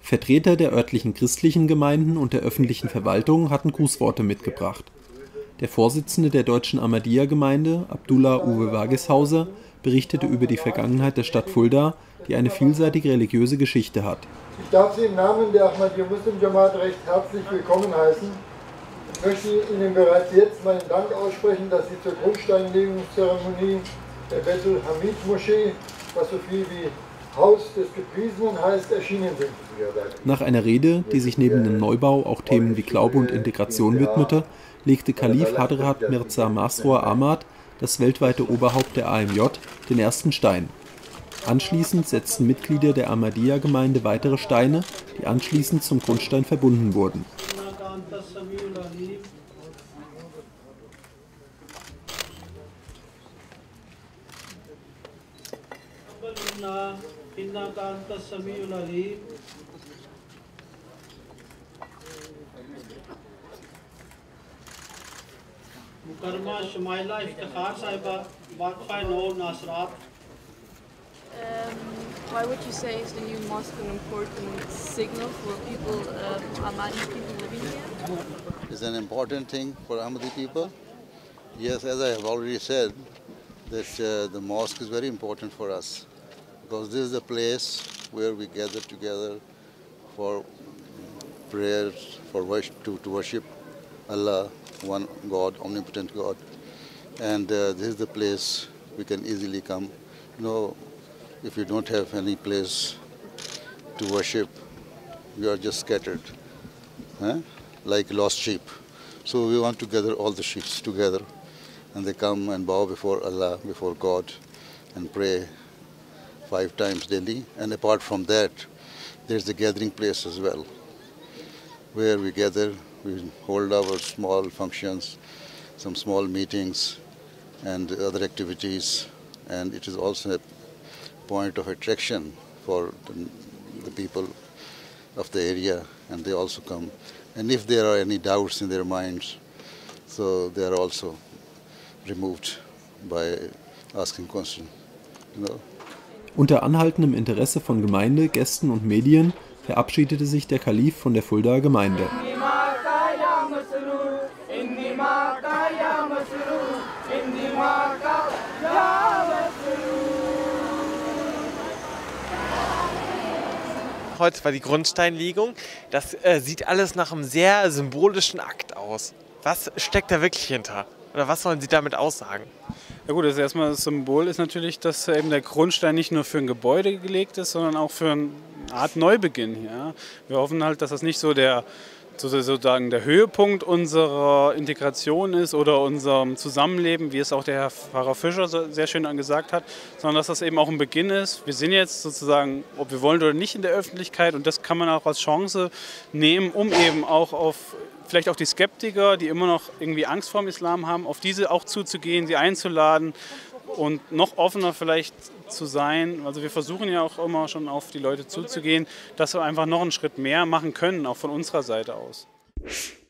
Vertreter der örtlichen christlichen Gemeinden und der öffentlichen Verwaltung hatten Grußworte mitgebracht. Der Vorsitzende der deutschen Ahmadiyya-Gemeinde, Abdullah Uwe Wageshauser, berichtete über die Vergangenheit der Stadt Fulda, die eine vielseitige religiöse Geschichte hat. Ich darf Sie im Namen der Ahmadiyya Muslim Jamaat recht herzlich willkommen heißen. Ich möchte Ihnen bereits jetzt meinen Dank aussprechen, dass Sie zur Grundsteinlegungszeremonie der Betul Hamid Moschee, was so viel wie Haus des Gepriesenen heißt, erschienen sind. Nach einer Rede, die sich neben dem Neubau auch Themen wie Glaube und Integration widmete, legte Kalif Hadrat Mirza Masroor Ahmad, das weltweite Oberhaupt der AMJ, den ersten Stein. Anschließend setzten Mitglieder der Ahmadiyya-Gemeinde weitere Steine, die anschließend zum Grundstein verbunden wurden. मुकरमा शमाइला इफ्तिखार साहिबा वाक़फ़ा नौ नासरात. Why would you say is the new mosque an important signal for people, Ahmadi people living here? It's an important thing for Ahmadi people. Yes, as I have already said, that the mosque is very important for us because this is the place where we gather together for prayers, for worship, to worship Allah, one God, omnipotent God. And this is the place we can easily come. You know, if you don't have any place to worship, you are just scattered, like lost sheep. So we want to gather all the sheep together, and they come and bow before Allah, before God, and pray 5 times daily. And apart from that, there's the gathering place as well, where we gather, we hold our small functions, some small meetings and other activities, and it is also a point of attraction for the people of the area, and they also come. And if there are any doubts in their minds, so they are also removed by asking questions. Unter anhaltendem Interesse von Gemeinde, Gästen und Medien verabschiedete sich der Kalif von der Fuldaer Gemeinde. Heute war die Grundsteinlegung. Das sieht alles nach einem sehr symbolischen Akt aus. Was steckt da wirklich hinter? Oder was wollen Sie damit aussagen? Ja gut, also erstmal das Symbol ist natürlich, dass eben der Grundstein nicht nur für ein Gebäude gelegt ist, sondern auch für eine Art Neubeginn. Ja. Wir hoffen halt, dass das nicht so sozusagen der Höhepunkt unserer Integration ist oder unserem Zusammenleben, wie es auch der Herr Pfarrer Fischer sehr schön gesagt hat, sondern dass das eben auch ein Beginn ist. Wir sind jetzt sozusagen, ob wir wollen oder nicht, in der Öffentlichkeit, und das kann man auch als Chance nehmen, um eben auch vielleicht auch die Skeptiker, die immer noch irgendwie Angst vor dem Islam haben, auf diese auch zuzugehen, sie einzuladen und noch offener vielleicht zu sein. Also wir versuchen ja auch immer schon auf die Leute zuzugehen, dass wir einfach noch einen Schritt mehr machen können, auch von unserer Seite aus.